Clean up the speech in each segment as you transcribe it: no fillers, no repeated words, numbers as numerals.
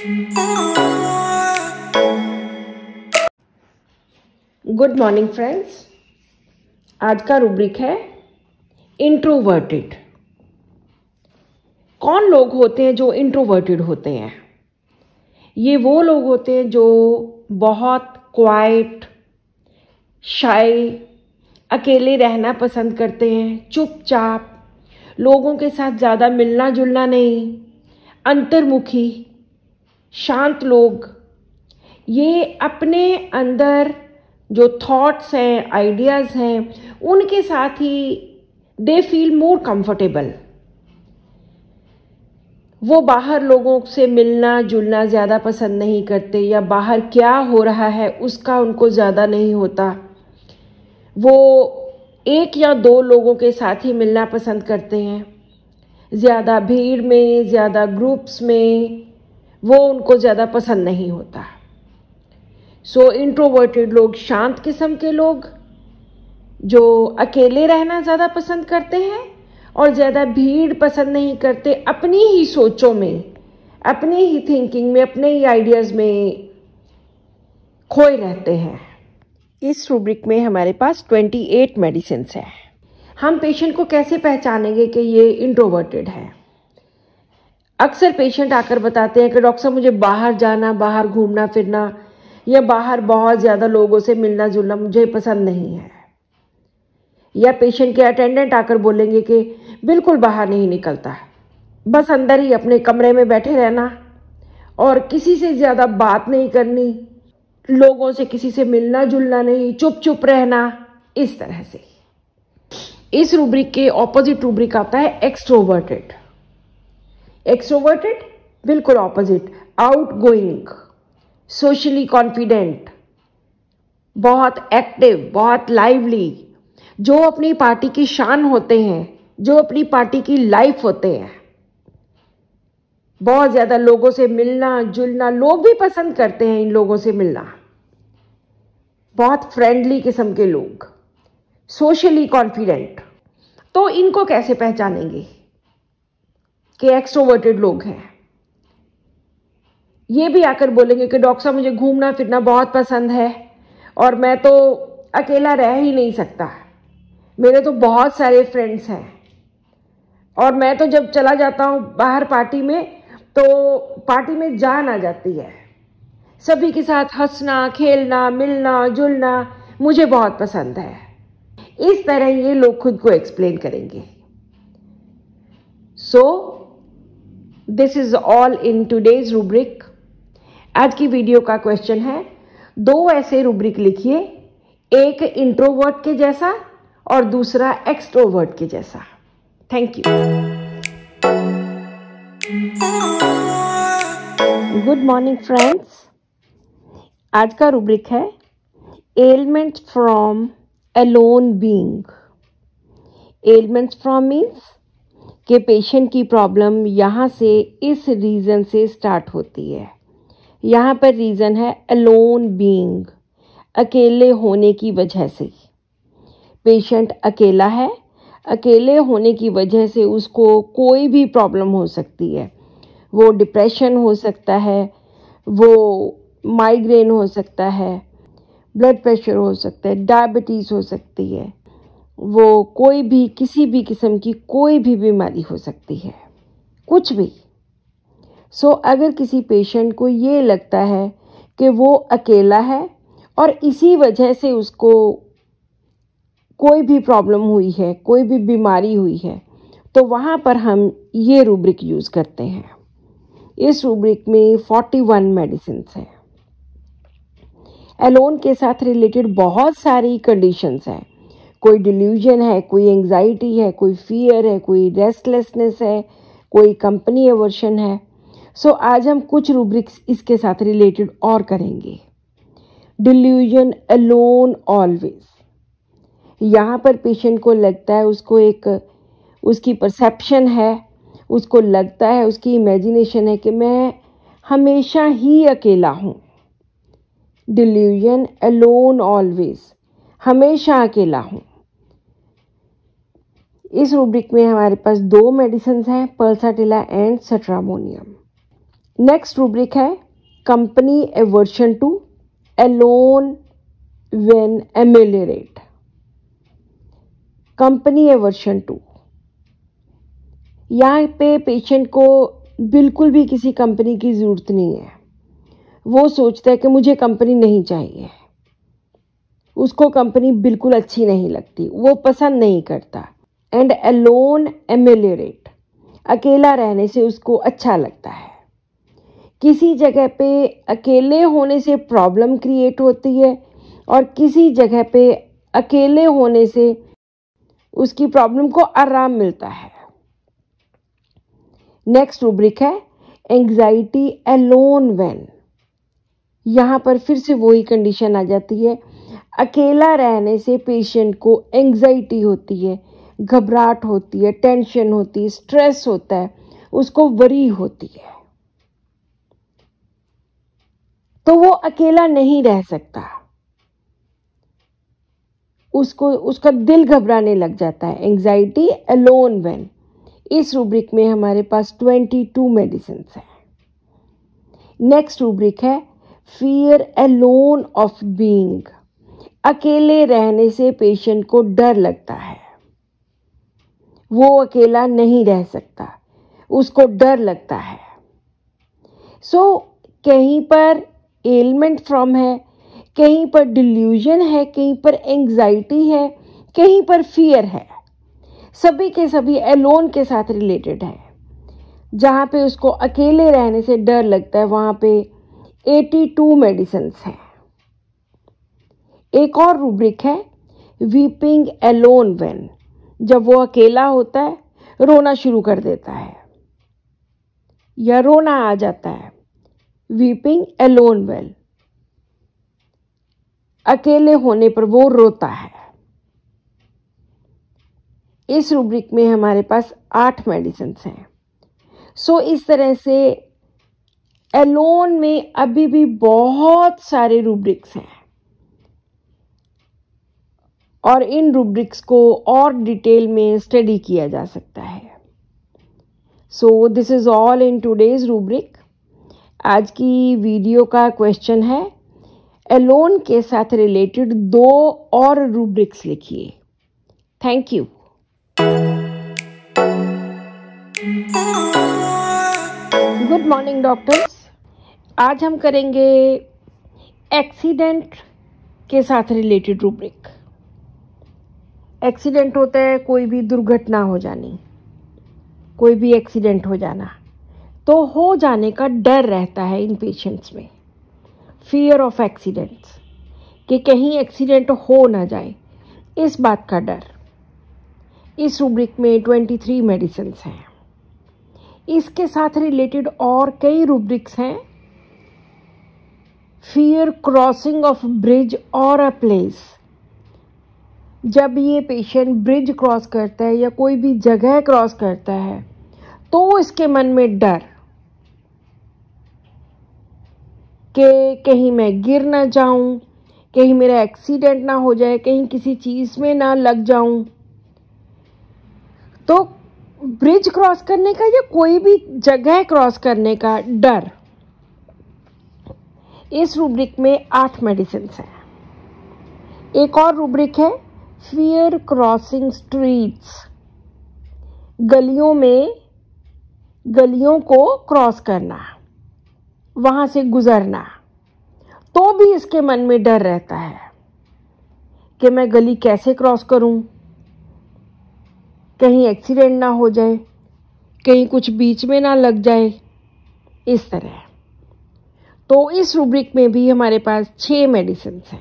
Good morning friends. आज का rubric है इंट्रोवर्टेड। कौन लोग होते हैं जो इंट्रोवर्टेड होते हैं? ये वो लोग होते हैं जो बहुत क्वाइट, शाय, अकेले रहना पसंद करते हैं, चुपचाप, लोगों के साथ ज़्यादा मिलना जुलना नहीं, अंतर्मुखी, शांत लोग। ये अपने अंदर जो थॉट्स हैं, आइडियाज़ हैं, उनके साथ ही दे फील मोर कंफर्टेबल। वो बाहर लोगों से मिलना जुलना ज़्यादा पसंद नहीं करते, या बाहर क्या हो रहा है उसका उनको ज़्यादा नहीं होता। वो एक या दो लोगों के साथ ही मिलना पसंद करते हैं। ज़्यादा भीड़ में, ज़्यादा ग्रुप्स में वो उनको ज़्यादा पसंद नहीं होता। सो इंट्रोवर्टेड लोग शांत किस्म के लोग जो अकेले रहना ज़्यादा पसंद करते हैं और ज़्यादा भीड़ पसंद नहीं करते, अपनी ही सोचों में, अपनी ही थिंकिंग में, अपने ही आइडियाज़ में खोए रहते हैं। इस रूब्रिक में हमारे पास 28 मेडिसिन्स हैं। हम पेशेंट को कैसे पहचानेंगे कि ये इंट्रोवर्टेड है? अक्सर पेशेंट आकर बताते हैं कि डॉक्टर साहब मुझे बाहर जाना, बाहर घूमना फिरना या बाहर बहुत ज़्यादा लोगों से मिलना जुलना मुझे पसंद नहीं है। या पेशेंट के अटेंडेंट आकर बोलेंगे कि बिल्कुल बाहर नहीं निकलता, बस अंदर ही अपने कमरे में बैठे रहना और किसी से ज़्यादा बात नहीं करनी, लोगों से किसी से मिलना जुलना नहीं, चुप चुप रहना, इस तरह से। इस रूब्रिक के ऑपोजिट रूब्रिक आता है एक्सट्रोवर्टेड। एक्सट्रोवर्टेड बिल्कुल ऑपोजिट, आउटगोइंग, सोशली कॉन्फिडेंट, बहुत एक्टिव, बहुत लाइवली, जो अपनी पार्टी की शान होते हैं, जो अपनी पार्टी की लाइफ होते हैं। बहुत ज़्यादा लोगों से मिलना जुलना, लोग भी पसंद करते हैं इन लोगों से मिलना। बहुत फ्रेंडली किस्म के लोग, सोशली कॉन्फिडेंट। तो इनको कैसे पहचानेंगे कि एक्सट्रोवर्टेड लोग हैं? ये भी आकर बोलेंगे कि डॉक्टर साहब मुझे घूमना फिरना बहुत पसंद है और मैं तो अकेला रह ही नहीं सकता, मेरे तो बहुत सारे फ्रेंड्स हैं और मैं तो जब चला जाता हूँ बाहर पार्टी में तो पार्टी में जान आ जाती है, सभी के साथ हंसना खेलना मिलना जुलना मुझे बहुत पसंद है। इस तरह ये लोग खुद को एक्सप्लेन करेंगे। So this is all in today's rubric. आज की वीडियो का क्वेश्चन है, दो ऐसे रूब्रिक लिखिए, एक इंट्रोवर्ट के जैसा और दूसरा एक्सट्रोवर्ट के जैसा। Thank you. Good morning friends. आज का रूब्रिक है elements from alone being. Elements from means कि पेशेंट की प्रॉब्लम यहाँ से, इस रीज़न से स्टार्ट होती है। यहाँ पर रीज़न है अलोन बीइंग, अकेले होने की वजह से। पेशेंट अकेला है, अकेले होने की वजह से उसको कोई भी प्रॉब्लम हो सकती है। वो डिप्रेशन हो सकता है, वो माइग्रेन हो सकता है, ब्लड प्रेशर हो सकता है, डायबिटीज़ हो सकती है, वो कोई भी किसी भी किस्म की कोई भी बीमारी हो सकती है, कुछ भी। सो अगर किसी पेशेंट को ये लगता है कि वो अकेला है और इसी वजह से उसको कोई भी प्रॉब्लम हुई है, कोई भी बीमारी हुई है, तो वहाँ पर हम ये रूब्रिक यूज़ करते हैं। इस रूब्रिक में 41 मेडिसिन्स हैं। एलोन के साथ रिलेटेड बहुत सारी कंडीशंस हैं। कोई डिल्यूजन है, कोई एंग्जाइटी है, कोई फियर है, कोई रेस्टलेसनेस है, कोई कंपनी एवर्शन है। सो आज हम कुछ रूब्रिक्स इसके साथ रिलेटेड और करेंगे। Delusion alone always. यहाँ पर पेशेंट को लगता है, उसको एक उसकी परसेप्शन है, उसको लगता है, उसकी इमेजिनेशन है कि मैं हमेशा ही अकेला हूँ। डिल्यूजन अलोन ऑलवेज, हमेशा अकेला हूँ। इस रूब्रिक में हमारे पास दो मेडिसिन हैं, pulsatilla and stramonium. Next rubric है company aversion to, alone when ameliorate. Company aversion to, यहाँ पे पेशेंट को बिल्कुल भी किसी कंपनी की ज़रूरत नहीं है। वो सोचता है कि मुझे कंपनी नहीं चाहिए, उसको कंपनी बिल्कुल अच्छी नहीं लगती, वो पसंद नहीं करता। एंड अलोन एमेलियोरेट, अकेला रहने से उसको अच्छा लगता है। किसी जगह पे अकेले होने से प्रॉब्लम क्रिएट होती है और किसी जगह पे अकेले होने से उसकी प्रॉब्लम को आराम मिलता है। नेक्स्ट रूब्रिक है एंग्जाइटी अलोन व्हेन। यहाँ पर फिर से वही कंडीशन आ जाती है, अकेला रहने से पेशेंट को एंग्जाइटी होती है, घबराहट होती है, टेंशन होती है, स्ट्रेस होता है, उसको वरी होती है, तो वो अकेला नहीं रह सकता, उसका दिल घबराने लग जाता है। Anxiety alone when. इस रूब्रिक में हमारे पास 22 मेडिसिन हैं। नेक्स्ट रूब्रिक है फियर अलोन ऑफ बीइंग। अकेले रहने से पेशेंट को डर लगता है, वो अकेला नहीं रह सकता, उसको डर लगता है। कहीं पर एलमेंट फ्रॉम है, कहीं पर डिल्यूजन है, कहीं पर एंग्जाइटी है, कहीं पर फियर है, सभी के सभी अलोन के साथ रिलेटेड है। जहाँ पे उसको अकेले रहने से डर लगता है वहाँ पे 82 मेडिसिन हैं। एक और रूब्रिक है वीपिंग अलोन व्हेन। जब वो अकेला होता है रोना शुरू कर देता है या रोना आ जाता है। वीपिंग अलोन व्हेन, अकेले होने पर वो रोता है। इस रूब्रिक में हमारे पास 8 मेडिसिन हैं। इस तरह से अलोन में अभी भी बहुत सारे रूब्रिक्स हैं और इन रूब्रिक्स को और डिटेल में स्टडी किया जा सकता है। This is all in today's rubric. आज की वीडियो का क्वेश्चन है अलोन के साथ रिलेटेड 2 और रूब्रिक्स लिखिए। Thank you. Good morning doctors. आज हम करेंगे एक्सीडेंट के साथ रिलेटेड रूब्रिक। एक्सीडेंट होता है कोई भी दुर्घटना हो जानी, कोई भी एक्सीडेंट हो जाना, तो हो जाने का डर रहता है इन पेशेंट्स में। फियर ऑफ एक्सीडेंट्स, कि कहीं एक्सीडेंट हो ना जाए, इस बात का डर। इस रूब्रिक में 23 मेडिसिन हैं। इसके साथ रिलेटेड और कई रूब्रिक्स हैं। फियर क्रॉसिंग ऑफ ब्रिज और अ प्लेस। जब ये पेशेंट ब्रिज क्रॉस करता है या कोई भी जगह क्रॉस करता है तो इसके मन में डर कि कहीं मैं गिर ना जाऊं, कहीं मेरा एक्सीडेंट ना हो जाए, कहीं किसी चीज में ना लग जाऊं। तो ब्रिज क्रॉस करने का या कोई भी जगह क्रॉस करने का डर, इस रूब्रिक में 8 मेडिसिन हैं। एक और रूब्रिक है फियर क्रॉसिंग स्ट्रीट्स। गलियों में गलियों को क्रॉस करना, वहां से गुजरना, तो भी इसके मन में डर रहता है कि मैं गली कैसे क्रॉस करूं, कहीं एक्सीडेंट ना हो जाए, कहीं कुछ बीच में ना लग जाए, इस तरह। तो इस रूब्रिक में भी हमारे पास 6 मेडिसिन हैं।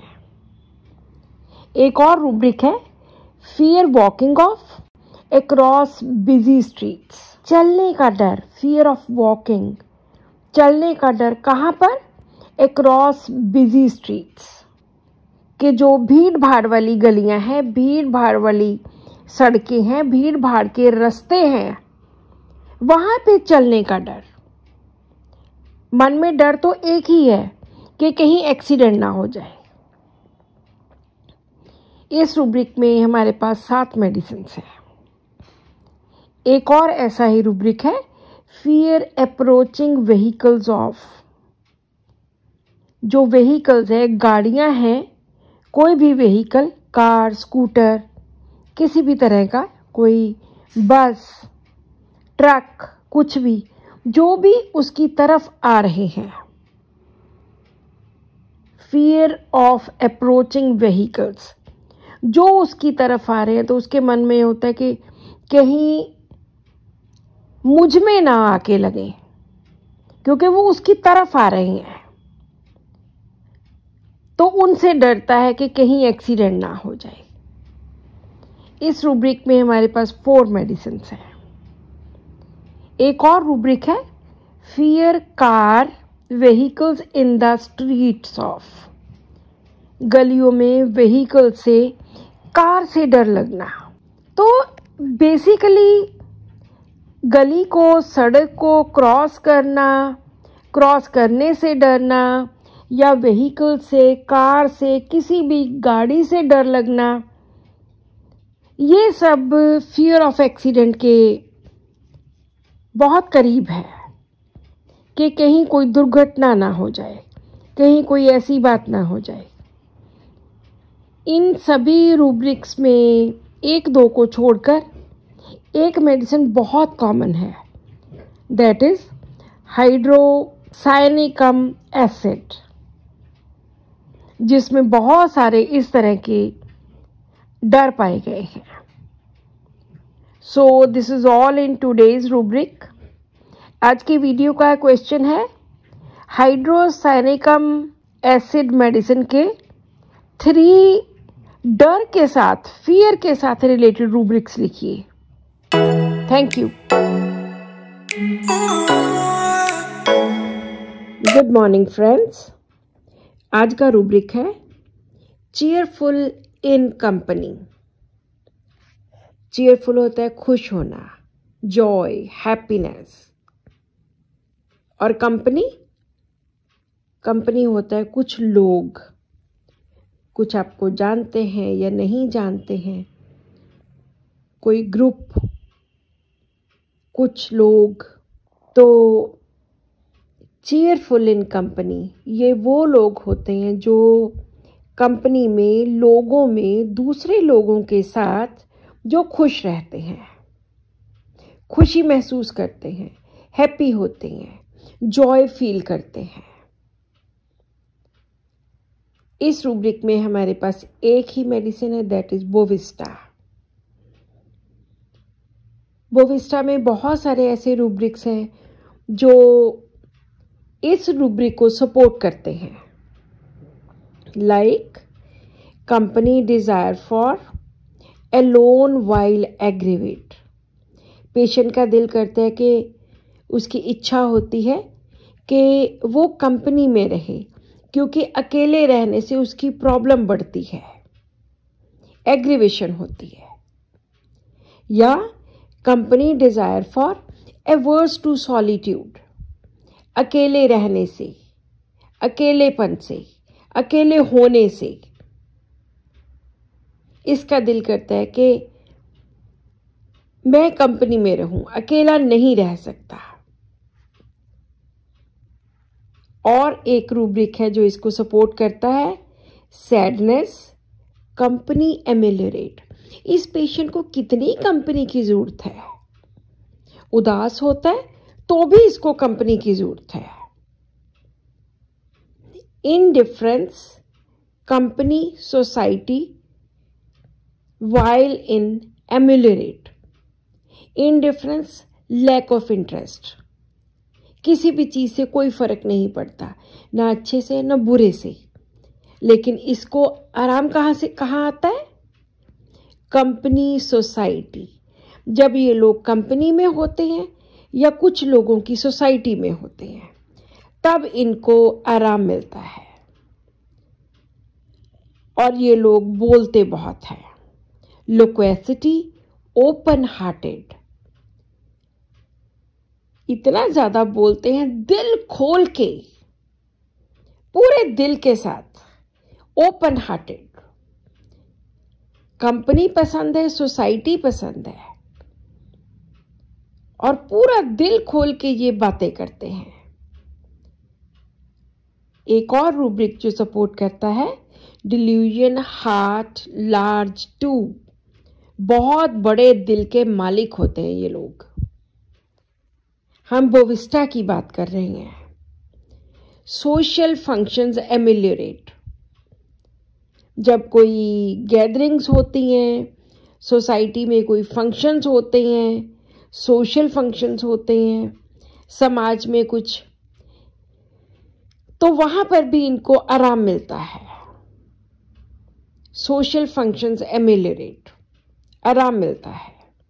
एक और रूब्रिक है fear walking of across busy streets. चलने का डर, फियर ऑफ वॉकिंग, चलने का डर कहाँ पर? अक्रॉस बिजी स्ट्रीट्स, कि जो भीड़ भाड़ वाली गलियां हैं, भीड़ भाड़ वाली सड़कें हैं, भीड़ भाड़ के रास्ते हैं, वहां पे चलने का डर। मन में डर तो एक ही है कि कहीं एक्सीडेंट ना हो जाए। इस रूब्रिक में हमारे पास 7 मेडिसिन हैं। एक और ऐसा ही रूब्रिक है फियर अप्रोचिंग व्हीकल्स ऑफ, जो व्हीकल्स है, गाड़ियां हैं, कोई भी व्हीकल, कार, स्कूटर, किसी भी तरह का, कोई बस, ट्रक, कुछ भी, जो भी उसकी तरफ आ रहे हैं। फियर ऑफ अप्रोचिंग व्हीकल्स, जो उसकी तरफ आ रहे हैं तो उसके मन में होता है कि कहीं मुझ में ना आके लगे, क्योंकि वो उसकी तरफ आ रहे हैं, तो उनसे डरता है कि कहीं एक्सीडेंट ना हो जाए। इस रूब्रिक में हमारे पास 4 मेडिसिन हैं। एक और रूब्रिक है fear car vehicles in the streets of, गलियों में व्हीकल से, कार से डर लगना। तो बेसिकली गली को, सड़क को क्रॉस करना, क्रॉस करने से डरना, या व्हीकल से, कार से, किसी भी गाड़ी से डर लगना, ये सब फियर ऑफ एक्सीडेंट के बहुत करीब है कि कहीं कोई दुर्घटना ना हो जाए, कहीं कोई ऐसी बात ना हो जाए। इन सभी रूब्रिक्स में एक दो को छोड़कर एक मेडिसिन बहुत कॉमन है, दैट इज हाइड्रोसायनिकम एसिड, जिसमें बहुत सारे इस तरह के डर पाए गए हैं। So this is all in today's rubric. आज की वीडियो का क्वेश्चन है हाइड्रोसायनिकम एसिड मेडिसिन के 3 डर के साथ, फियर के साथ रिलेटेड रूब्रिक्स लिखिए। Thank you. Good morning friends. आज का रूब्रिक है चीयरफुल इन कंपनी। चीयरफुल होता है खुश होना, जॉय, हैप्पीनेस, और कंपनी, कंपनी होता है कुछ लोग, कुछ आपको जानते हैं या नहीं जानते हैं, कोई ग्रुप, कुछ लोग। तो चीयरफुल इन कंपनी, ये वो लोग होते हैं जो कंपनी में, लोगों में, दूसरे लोगों के साथ जो खुश रहते हैं, खुशी महसूस करते हैं, हैप्पी होते हैं, जॉय फील करते हैं। इस रूब्रिक में हमारे पास एक ही मेडिसिन है, दैट इज बोविस्टा। बोविस्टा में बहुत सारे ऐसे रूब्रिक्स हैं जो इस रूब्रिक को सपोर्ट करते हैं, like company desire for alone while aggravate. Patient का दिल करता है कि उसकी इच्छा होती है कि वो कंपनी में रहे, क्योंकि अकेले रहने से उसकी प्रॉब्लम बढ़ती है, एग्रीवेशन होती है। या company desire for averse to solitude, अकेले रहने से, अकेलेपन से, अकेले होने से इसका दिल करता है कि मैं कंपनी में रहूं, अकेला नहीं रह सकता। और एक रूब्रिक है जो इसको सपोर्ट करता है, सैडनेस कंपनी एमेलियोरेट। इस पेशेंट को कितनी कंपनी की जरूरत है, उदास होता है तो भी इसको कंपनी की जरूरत है। Indifference company society while in ameliorate. Indifference lack of interest, किसी भी चीज से कोई फर्क नहीं पड़ता, ना अच्छे से ना बुरे से। लेकिन इसको आराम कहाँ आता है, कंपनी सोसाइटी। जब ये लोग कंपनी में होते हैं या कुछ लोगों की सोसाइटी में होते हैं, तब इनको आराम मिलता है। और ये लोग बोलते बहुत हैं, लोक्वेसिटी, ओपन हार्टेड, इतना ज्यादा बोलते हैं दिल खोल के, पूरे दिल के साथ, ओपन हार्टेड। कंपनी पसंद है, सोसाइटी पसंद है, और पूरा दिल खोल के ये बातें करते हैं। एक और रूब्रिक जो सपोर्ट करता है, डिल्यूजन हार्ट लार्ज टू। बहुत बड़े दिल के मालिक होते हैं ये लोग। हम बोविस्टा की बात कर रहे हैं। Social functions ameliorate. जब कोई गैदरिंग्स होती हैं, सोसाइटी में कोई फंक्शंस होते हैं, सोशल फंक्शंस होते हैं, समाज में कुछ, तो वहां पर भी इनको आराम मिलता है। सोशल फंक्शंस एमिलियोरेट, आराम मिलता है।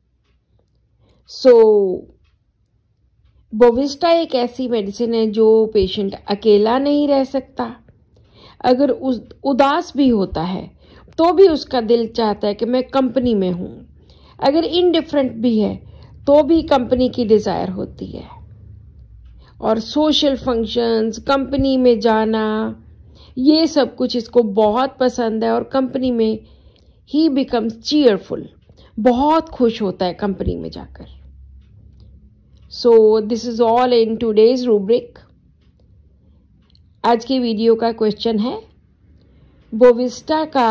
बोविस्टा एक ऐसी मेडिसिन है जो पेशेंट अकेला नहीं रह सकता। अगर उदास भी होता है तो भी उसका दिल चाहता है कि मैं कंपनी में हूं। अगर इनडिफरेंट भी है तो भी कंपनी की डिजायर होती है। और सोशल फंक्शंस, कंपनी में जाना, ये सब कुछ इसको बहुत पसंद है। और कंपनी में ही बिकम्स चीयरफुल, बहुत खुश होता है कंपनी में जाकर। So this is all in today's rubric. आज की वीडियो का क्वेश्चन है, बोविस्टा का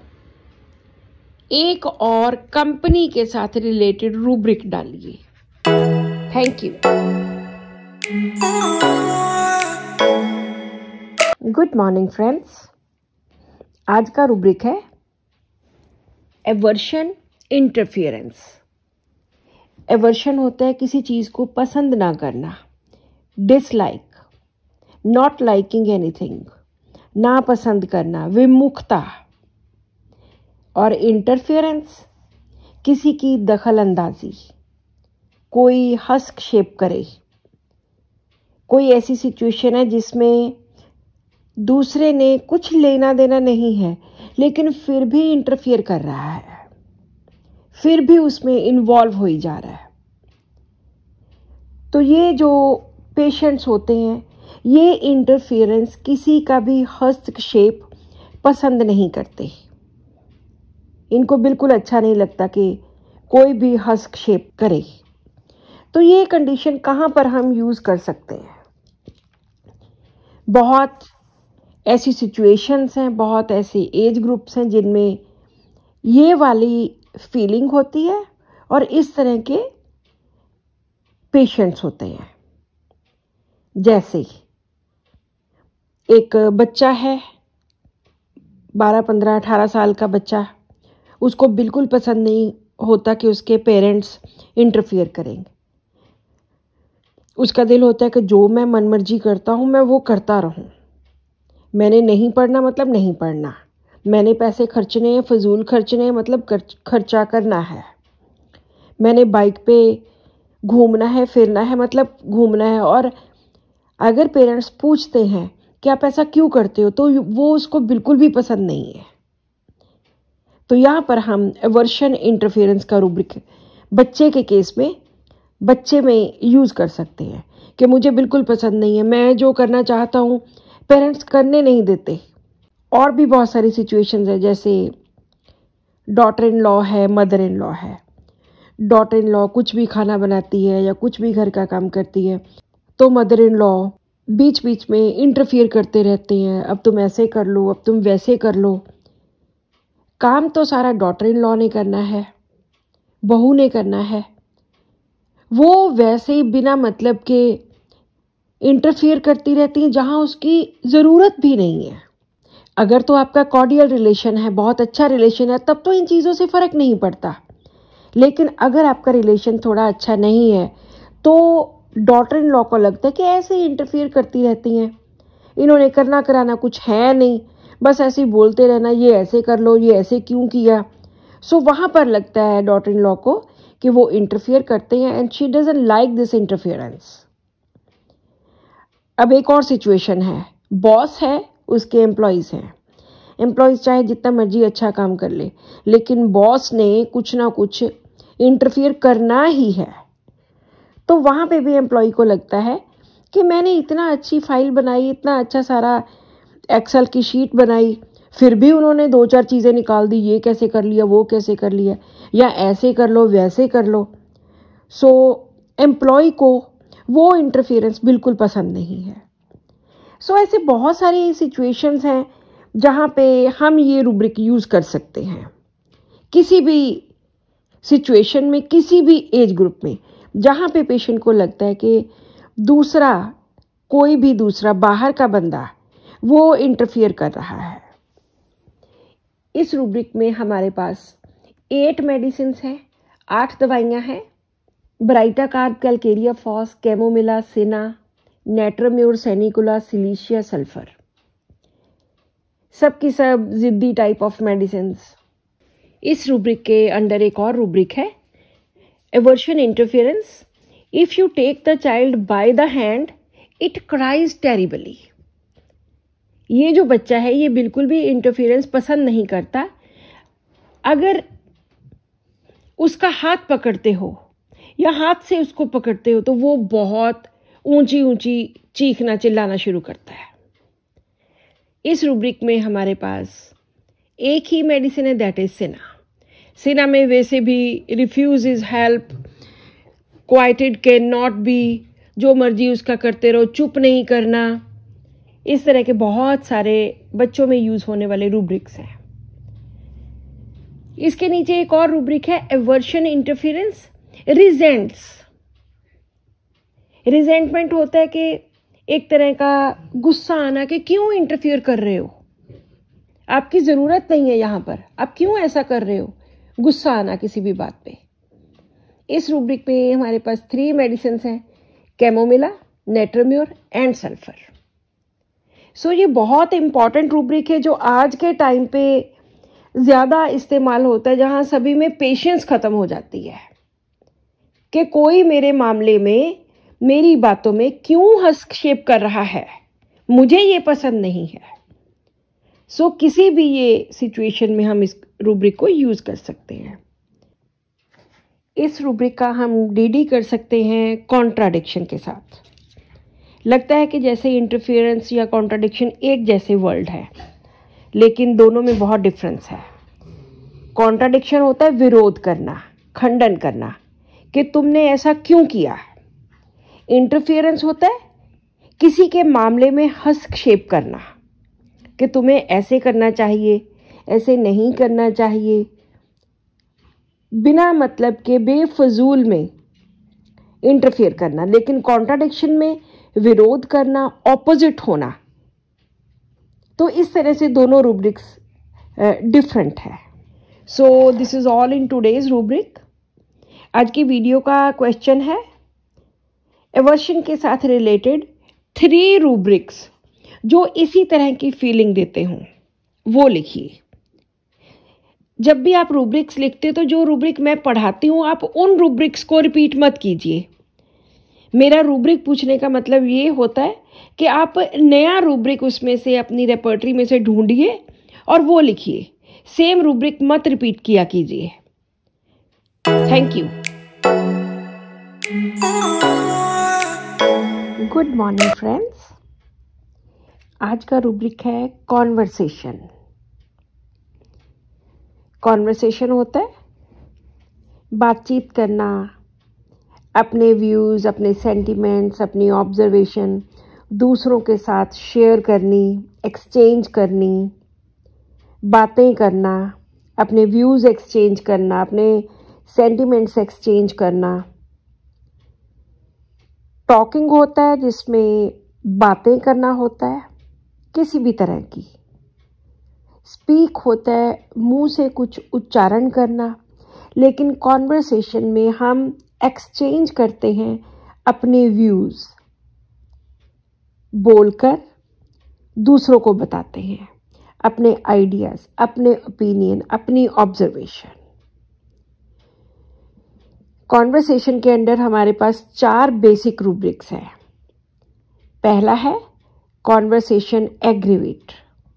एक और कंपनी के साथ रिलेटेड रूब्रिक डालिए। Thank you. Good morning friends. आज का रूब्रिक है एवर्शन इंटरफियरेंस। एवर्शन होता है किसी चीज को पसंद ना करना, डिसलाइक, नॉट लाइकिंग एनीथिंग, ना पसंद करना, विमुखता। और इंटरफियरेंस किसी की दखल अंदाजी, कोई हस्तक्षेप करे, कोई ऐसी सिचुएशन है जिसमें दूसरे ने कुछ लेना देना नहीं है लेकिन फिर भी इंटरफियर कर रहा है, फिर भी उसमें इन्वॉल्व हो ही जा रहा है। तो ये जो पेशेंट्स होते हैं, ये इंटरफियरेंस, किसी का भी हस्तक्षेप पसंद नहीं करते। इनको बिल्कुल अच्छा नहीं लगता कि कोई भी हस्तक्षेप करे। तो ये कंडीशन कहाँ पर हम यूज कर सकते हैं? बहुत ऐसी सिचुएशंस हैं, बहुत ऐसे एज ग्रुप्स हैं जिनमें ये वाली फीलिंग होती है और इस तरह के पेशेंट्स होते हैं। जैसे एक बच्चा है, 12, 15, 18 साल का बच्चा, उसको बिल्कुल पसंद नहीं होता कि उसके पेरेंट्स इंटरफियर करेंगे। उसका दिल होता है कि जो मैं मनमर्जी करता हूं मैं वो करता रहूं। मैंने नहीं पढ़ना मतलब नहीं पढ़ना, मैंने पैसे खर्चने हैं, फजूल खर्चने हैं मतलब खर्चा करना है, मैंने बाइक पे घूमना है, फिरना है मतलब घूमना है। और अगर पेरेंट्स पूछते हैं कि आप ऐसा क्यों करते हो, तो वो उसको बिल्कुल भी पसंद नहीं है। तो यहाँ पर हम एवर्शन इंटरफेरेंस का रूब्रिक बच्चे के केस में, बच्चे में यूज कर सकते हैं कि मुझे बिल्कुल पसंद नहीं है, मैं जो करना चाहता हूँ पेरेंट्स करने नहीं देते। और भी बहुत सारी सिचुएशंस है, जैसे डॉटर इन लॉ है, मदर इन लॉ है। डॉटर इन लॉ कुछ भी खाना बनाती है या कुछ भी घर का काम करती है तो मदर इन लॉ बीच बीच में इंटरफियर करते रहते हैं, अब तुम ऐसे कर लो, अब तुम वैसे कर लो। काम तो सारा डॉटर इन लॉ ने करना है, बहू ने करना है। वो वैसे ही बिना मतलब के इंटरफियर करती रहती हैं जहां उसकी ज़रूरत भी नहीं है। अगर तो आपका कॉर्डियल रिलेशन है, बहुत अच्छा रिलेशन है, तब तो इन चीज़ों से फ़र्क नहीं पड़ता। लेकिन अगर आपका रिलेशन थोड़ा अच्छा नहीं है तो डॉटर इन लॉ को लगता है कि ऐसे ही इंटरफियर करती रहती हैं, इन्होंने करना कराना कुछ है नहीं, बस ऐसे ही बोलते रहना, ये ऐसे कर लो, ये ऐसे क्यों किया। सो वहाँ पर लगता है डॉटर इन लॉ को कि वो इंटरफियर करते हैं and she doesn't like this interference. अब एक और सिचुएशन है, बॉस है, उसके एम्प्लॉयज़ हैं। एम्प्लॉयज़ चाहे जितना मर्जी अच्छा काम कर ले, लेकिन बॉस ने कुछ ना कुछ इंटरफियर करना ही है। तो वहाँ पे भी एम्प्लॉय को लगता है कि मैंने इतना अच्छी फाइल बनाई, इतना अच्छा सारा एक्सेल की शीट बनाई, फिर भी उन्होंने 2-4 चीज़ें निकाल दी, ये कैसे कर लिया, वो कैसे कर लिया, या ऐसे कर लो, वैसे कर लो। सो एम्प्लॉय को वो इंटरफेरेंस बिल्कुल पसंद नहीं है। सो ऐसे बहुत सारी सिचुएशंस हैं जहाँ पे हम ये रूब्रिक यूज़ कर सकते हैं। किसी भी सिचुएशन में, किसी भी एज ग्रुप में, जहाँ पे पेशेंट को लगता है कि कोई भी दूसरा बाहर का बंदा वो इंटरफियर कर रहा है। इस रूब्रिक में हमारे पास 8 मेडिसिन हैं, 8 दवाइयाँ हैं। Baryta carb, calcarea phos, chamomilla, cina, natrum mur, sanicula, silicea, sulphur, सब की सब जिद्दी टाइप ऑफ मेडिसिन। इस रूब्रिक के अंडर एक और रूब्रिक है, aversion interference. If you take the child by the hand it cries terribly. ये जो बच्चा है ये बिल्कुल भी इंटरफेरेंस पसंद नहीं करता। अगर उसका हाथ पकड़ते हो या हाथ से उसको पकड़ते हो तो वो बहुत ऊंची ऊंची चीखना चिल्लाना शुरू करता है। इस रूब्रिक में हमारे पास एक ही मेडिसिन है, दैट इज सिना। सिना में वैसे भी refuse is help, quieted can not be, जो मर्जी उसका करते रहो, चुप नहीं करना, इस तरह के बहुत सारे बच्चों में यूज होने वाले रूब्रिक्स हैं। इसके नीचे एक और रूब्रिक है, एवर्शन इंटरफेरेंस रिजेंट्स। रिजेंटमेंट होता है कि एक तरह का गुस्सा आना कि क्यों इंटरफियर कर रहे हो, आपकी जरूरत नहीं है यहां पर, आप क्यों ऐसा कर रहे हो, गुस्सा आना किसी भी बात पे। इस रूब्रिक में हमारे पास 3 मेडिसिन हैं, chamomilla, natrum mur and sulphur. So ये बहुत इंपॉर्टेंट रूब्रिक है जो आज के टाइम पे ज़्यादा इस्तेमाल होता है, जहाँ सभी में पेशेंस ख़त्म हो जाती है कि कोई मेरे मामले में, मेरी बातों में क्यों हस्तक्षेप कर रहा है, मुझे ये पसंद नहीं है। सो किसी भी ये सिचुएशन में हम इस रूब्रिक को यूज़ कर सकते हैं। इस रूब्रिक का हम डीडी कर सकते हैं कॉन्ट्राडिक्शन के साथ। लगता है कि जैसे इंटरफेरेंस या कॉन्ट्राडिक्शन एक जैसे वर्ड है, लेकिन दोनों में बहुत डिफरेंस है। कॉन्ट्राडिक्शन होता है विरोध करना, खंडन करना कि तुमने ऐसा क्यों किया। इंटरफेरेंस होता है किसी के मामले में हस्तक्षेप करना कि तुम्हें ऐसे करना चाहिए, ऐसे नहीं करना चाहिए, बिना मतलब के बेफजूल में इंटरफेयर करना। लेकिन कॉन्ट्राडिक्शन में विरोध करना, ऑपोजिट होना। तो इस तरह से दोनों रूब्रिक्स डिफरेंट है। So this is all in today's rubric. आज की वीडियो का क्वेश्चन है, एवर्शन के साथ रिलेटेड 3 रूब्रिक्स जो इसी तरह की फीलिंग देते हों वो लिखिए। जब भी आप रूब्रिक्स लिखते तो जो रूब्रिक मैं पढ़ाती हूँ आप उन रूब्रिक्स को रिपीट मत कीजिए। मेरा रूब्रिक पूछने का मतलब ये होता है कि आप नया रूब्रिक उसमें से, अपनी रेपर्टरी में से ढूंढिए और वो लिखिए। सेम रूब्रिक मत रिपीट किया कीजिए। Thank you. Good morning friends. आज का रूब्रिक है कॉन्वर्सेशन। कॉन्वर्सेशन होता है बातचीत करना, अपने व्यूज़, अपने सेंटिमेंट्स, अपनी ऑब्जर्वेशन दूसरों के साथ शेयर करनी, एक्सचेंज करनी, बातें करना, अपने व्यूज़ एक्सचेंज करना, अपने सेंटिमेंट्स एक्सचेंज करना। टॉकिंग होता है जिसमें बातें करना होता है किसी भी तरह की। स्पीक होता है मुंह से कुछ उच्चारण करना, लेकिन कॉन्वर्सेशन में हम एक्सचेंज करते हैं अपने व्यूज़, बोलकर दूसरों को बताते हैं अपने आइडियाज़, अपने ओपिनियन, अपनी ऑब्जर्वेशन। कॉन्वर्सेशन के अंदर हमारे पास 4 बेसिक रूब्रिक्स हैं। पहला है कॉन्वर्सेशन एग्रीवेट।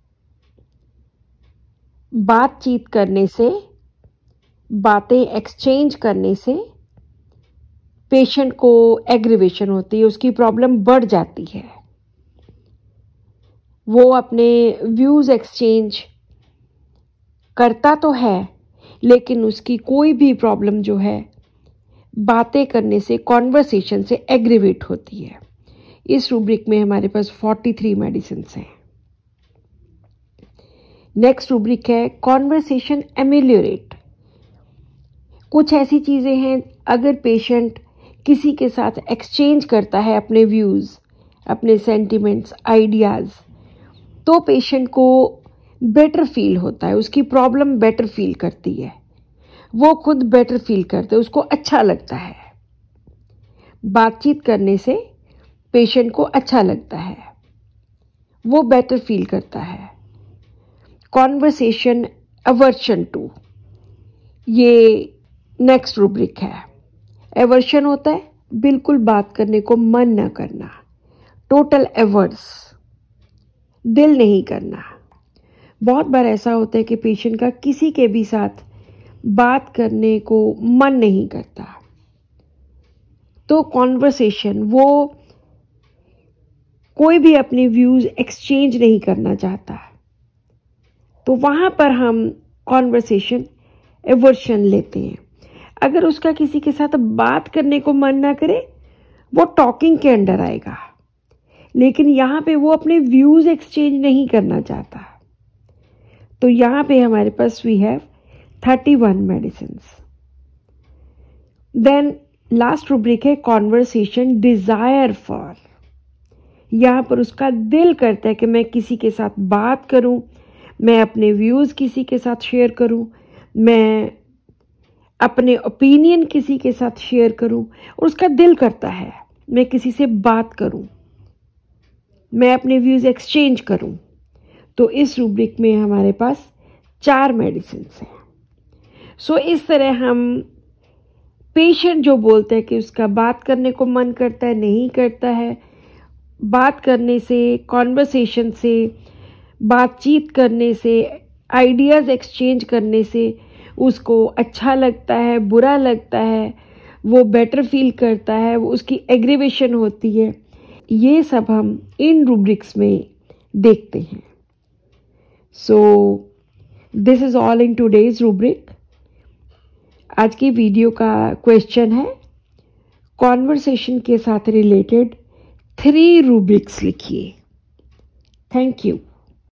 बातचीत करने से, बातें एक्सचेंज करने से पेशेंट को एग्रीवेशन होती है, उसकी प्रॉब्लम बढ़ जाती है। वो अपने व्यूज़ एक्सचेंज करता तो है लेकिन उसकी कोई भी प्रॉब्लम जो है बातें करने से, कॉन्वर्सेशन से एग्रीवेट होती है। इस रूब्रिक में हमारे पास 43 मेडिसिन्स हैं। नेक्स्ट रूब्रिक है कॉन्वर्सेशन एमेलियोरेट। कुछ ऐसी चीज़ें हैं, अगर पेशेंट किसी के साथ एक्सचेंज करता है अपने व्यूज़, अपने सेंटिमेंट्स, आइडियाज़, तो पेशेंट को बेटर फील होता है, उसकी प्रॉब्लम बेटर फील करती है, वो खुद बेटर फील करते हैं, उसको अच्छा लगता है। बातचीत करने से पेशेंट को अच्छा लगता है, वो बेटर फील करता है। कॉन्वर्सेशन एवर्शन टू, ये नेक्स्ट रूब्रिक है। एवर्शन होता है बिल्कुल बात करने को मन न करना, टोटल एवर्स, दिल नहीं करना। बहुत बार ऐसा होता है कि पेशेंट का किसी के भी साथ बात करने को मन नहीं करता, तो कॉन्वर्सेशन, वो कोई भी अपने व्यूज एक्सचेंज नहीं करना चाहता, तो वहां पर हम कॉन्वर्सेशन एवर्शन लेते हैं। अगर उसका किसी के साथ बात करने को मन ना करे, वो टॉकिंग के अंडर आएगा, लेकिन यहाँ पे वो अपने व्यूज एक्सचेंज नहीं करना चाहता, तो यहाँ पे हमारे पास we have 31 medicines. Then last rubric है कॉन्वर्सेशन डिजायर फॉर। यहाँ पर उसका दिल करता है कि मैं किसी के साथ बात करूं, मैं अपने व्यूज किसी के साथ शेयर करूं, मैं अपने ओपिनियन किसी के साथ शेयर करूं, और उसका दिल करता है मैं किसी से बात करूं, मैं अपने व्यूज एक्सचेंज करूं। तो इस रूब्रिक में हमारे पास 4 मेडिसिन्स हैं। सो इस तरह हम पेशेंट जो बोलते हैं कि उसका बात करने को मन करता है, नहीं करता है, बात करने से, कॉन्वर्सेशन से, बातचीत करने से, आइडियाज़ एक्सचेंज करने से उसको अच्छा लगता है, बुरा लगता है, वो बेटर फील करता है, वो उसकी एग्रीवेशन होती है, ये सब हम इन रूब्रिक्स में देखते हैं। So this is all in today's rubric. आज की वीडियो का क्वेश्चन है, कॉन्वर्सेशन के साथ रिलेटेड 3 रूब्रिक्स लिखिए। Thank you.